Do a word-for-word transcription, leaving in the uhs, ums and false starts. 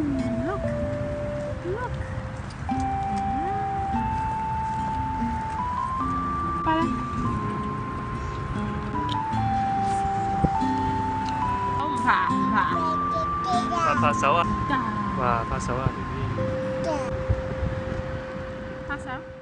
look look ไปเลยต้มผ่าผ่า拍手啊！ จ้า哇，拍手啊 ，B B！ 拍手